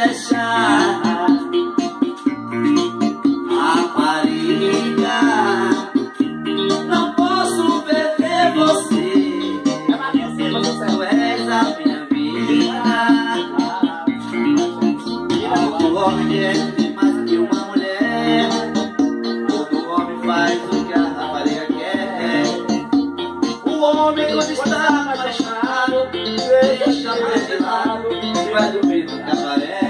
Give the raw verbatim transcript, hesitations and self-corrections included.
deixar. Rapariga, não posso perder você. Tu és a minha vida. Todo homem quer mais que uma mulher. Todo homem faz o que a rapariga quer. O homem, quando está apaixonado, deixa mais de lado e vai dormir no cabaré.